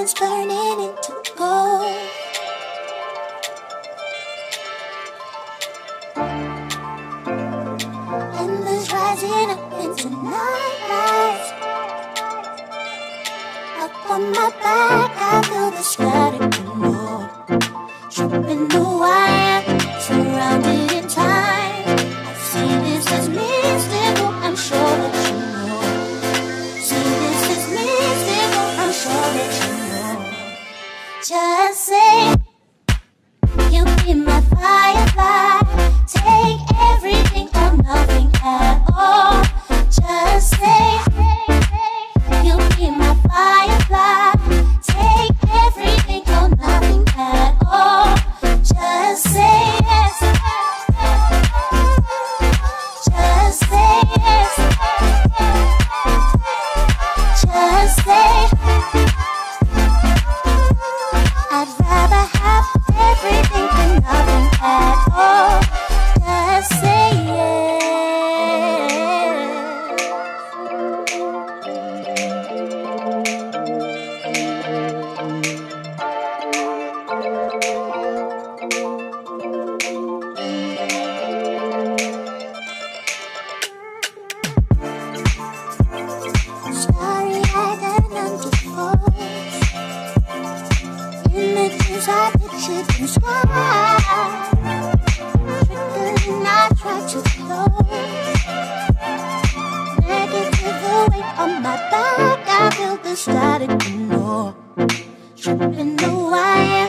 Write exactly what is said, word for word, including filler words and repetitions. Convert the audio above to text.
diamonds turning into gold. Embers rising up into nightlight. Up on my back, I feel the static below. Tripping the wire, surrounded in time. I see this as mystical, I'm sure that you know. See this as mystical, I'm sure that you know. Just say you'll be my firefly. Take everything or nothing at all. Just say you'll be my firefly. Take everything or nothing at all. Just say yes. Just say yes. Just say I'd rather have everything than nothing at all. Just say yes. Starry-eyed and underfold, images I pictured in sky. Triggering, I try to close. Negative the weight on my back, I feel the static below. Tripping the wire,